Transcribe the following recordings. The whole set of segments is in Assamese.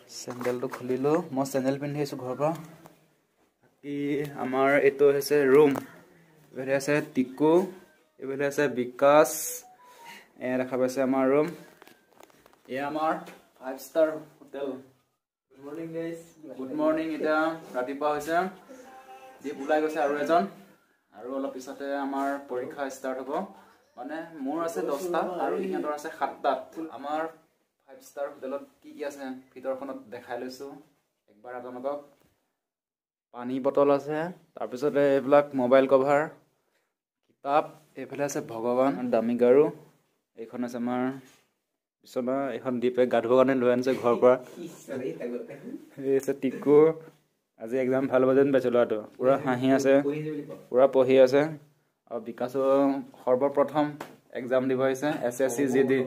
চেন্ডেল তো খুলিলো মই চেন্ডেল পিন্ধি আছো ঘৰৰ পৰা কি আমাৰ এটো হৈছে ৰুম এবেলে আছে টিকু এবেলে আছে বিকাশ দেখা পাইছে আমাৰ ৰুম এ আমাৰ 5 star hotel good morning guys good morning এটা ৰাতিপুৱা হৈছে দি বুলাই গৈছে আৰু এজন আৰু অলপ পিছতে আমাৰ পৰীক্ষা ষ্টাৰ্ট হ'ব মানে মোৰ আছে 10টা আৰু ইহঁতৰ আছে 7টা আমাৰ 5 star হোটেলত কি আছে ভিতৰখনত দেখাই লৈছো একবাৰ আপোনালোকক পানী বটল আছে তাৰ পিছতে এইবিলাক মোবাইল কভাৰ কিতাপ এফালে আছে ভগৱান দামী গাৰু এইখন আছে আমাৰ বিছনা এখন দিপে গাধুৰ কাৰণে লৈ আনছে ঘৰৰ পৰা এই আছে টিকু আজি এক্সাম ভাল হ'ব যেন পাইছো লৰাটো পুৰা হাঁহি আছে পুৰা পঢ়ি আছে আৰু বিকাশো সৰ্বপ্ৰথম এক্সাম দিব আহিছে এছএছসি জিডি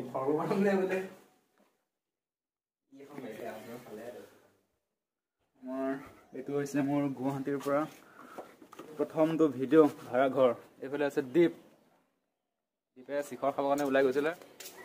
এইটো হৈছে মোৰ গুৱাহাটীৰ পৰা প্ৰথমটো ভিডিঅ' ভাড়া ঘৰ এইফালে আছে দীপ দীপে শিখৰ খাবৰ কাৰণে ওলাই গৈছিলে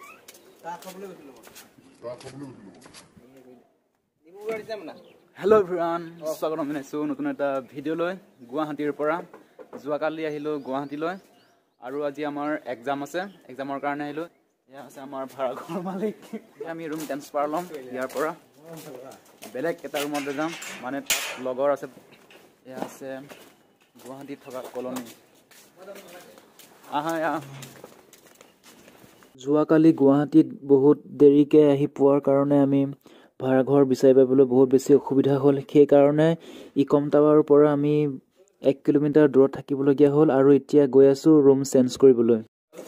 হেল্ল' এভৰিৱান স্বাগতম জনাইছোঁ নতুন এটা ভিডিঅ' লৈ গুৱাহাটীৰ পৰা যোৱাকালি আহিলোঁ গুৱাহাটীলৈ আৰু আজি আমাৰ এক্সাম আছে এক্সামৰ কাৰণে আহিলোঁ এয়া আছে আমাৰ ভাড়া ঘৰৰ মালিক আমি ৰুম ট্ৰেন্সফাৰ ল'ম ইয়াৰ পৰা বেলেগ এটা ৰুমত যাম মানে তাত লগৰ আছে এয়া আছে গুৱাহাটীত থকা কলনী আহা যোৱাকালি গুৱাহাটীত বহুত দেৰিকৈ আহি পোৱাৰ কাৰণে আমি ভাড়াঘৰ বিচাৰি পাবলৈ বহুত বেছি অসুবিধা হ'ল সেইকাৰণে ইকম টাৱাৰৰ পৰা আমি 1 কিলোমিটাৰ দূৰত থাকিবলগীয়া হ'ল আৰু এতিয়া গৈ আছোঁ ৰুম চেঞ্জ কৰিবলৈ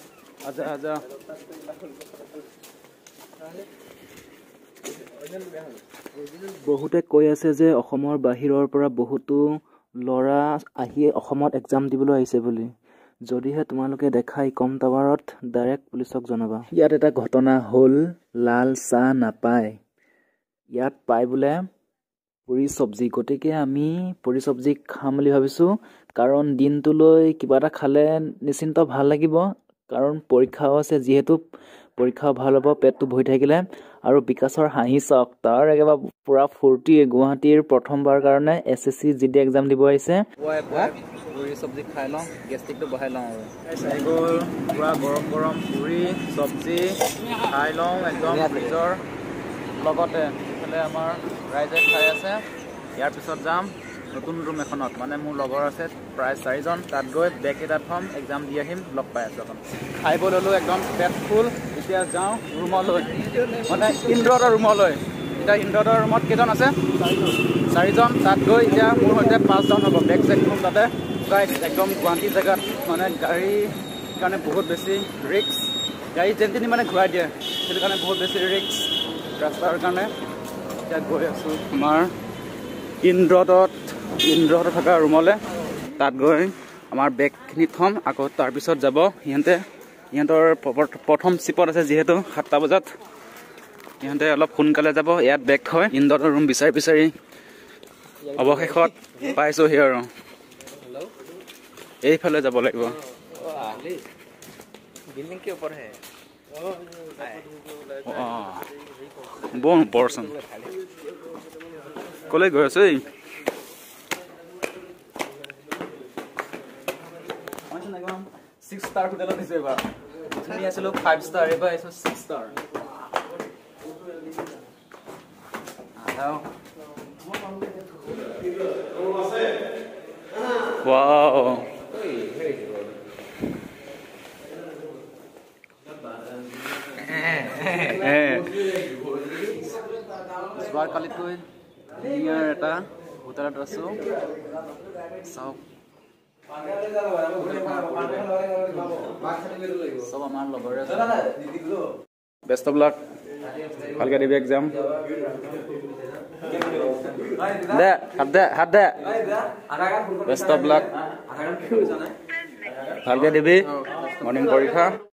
বহুতে কৈ আছে যে অসমৰ বাহিৰৰ পৰা বহুতো ল'ৰা আহি অসমত এক্সাম দিবলৈ আহিছে বুলি যদিহে তোমালোকে দেখা ইকম টাৱাৰত ডাইৰেক্ট পুলিচক জনাবা ইয়াত এটা ঘটনা হ'ল লাল চাহ নাপায় ইয়াত পাই বোলে পুৰি চব্জি গতিকে আমি পুৰি চব্জি খাম বুলি ভাবিছোঁ কাৰণ দিনটোলৈ কিবা এটা খালে নিশ্চিন্ত ভাল লাগিব কাৰণ পৰীক্ষাও আছে যিহেতু পৰীক্ষাও ভাল হ'ব পেটটো ভৰি থাকিলে আৰু বিকাশৰ হাঁহি চাওক তাৰ একেবাৰে পুৰা ফূৰ্তি গুৱাহাটীৰ প্ৰথমবাৰ কাৰণে এছএছসি জিডি এক্সাম দিব আহিছে পুৰি চব্জি খাই লওঁ গেষ্ট্ৰিকটো বহাই লওঁ আৰু পুৰা গৰম গৰম পুৰি চব্জি খাই লওঁ একদম ফ্ৰিজৰ লগতে এইফালে আমাৰ ৰাইজে খাই আছে ইয়াৰ পিছত যাম নতুন ৰুম এখনত মানে মোৰ লগৰ আছে প্ৰায় 4জন তাত গৈ বেগ এটা থ'ম এক্সাম দি আহিম লগ পাই আছোঁ এখন খাই বৈ ল'লোঁ একদম পেট ফুল এতিয়া যাওঁ ৰুমলৈ মানে ইন্দ্ৰতৰ ৰুমলৈ এতিয়া ইন্দ্ৰতৰ ৰুমত কেইজন আছে 4জন তাত গৈ এতিয়া মোৰ সৈতে 5জন হ'ব বেগ চেক থ'ম তাতে একদম গুৱাহাটী জেগাত মানে গাড়ীৰ কাৰণে বহুত বেছি ৰিক্স গাড়ী যেনি মানে ঘূৰাই দিয়ে সেইটো কাৰণে বহুত বেছি ৰিক্স ৰাস্তাৰ কাৰণে এতিয়া গৈ আছোঁ আমাৰ ইন্দ্ৰতত থকা ৰুমলৈ তাত গৈ আমাৰ বেগখিনি থ'ম আকৌ তাৰপিছত যাব ইহঁতৰ প্ৰথম চিপত আছে যিহেতু 7টা বজাত ইহঁতে অলপ সোনকালে যাব ইয়াত বেগ থয় ইন্দ্ৰতৰ ৰুম বিচাৰি অৱশেষত পাইছোঁহি আৰু এইফালে যাব লাগিব বৰ ওপৰচোন কলৈ গৈ আছো 6 star হোটেলত দিছো এবাৰ আমি আছিলো 5 star এবাৰ আছো 6 star wow যোৱাকালিতকৈ ইয়াৰ এটা হোটেলত আছো চাওক সব আমাৰ লগৰে আছে বেষ্ট অফ লাক ভালকে দিবি এক্সাম হাত দে বেষ্ট অফ লাক ভালকে দিবি মৰ্নিং পৰীক্ষা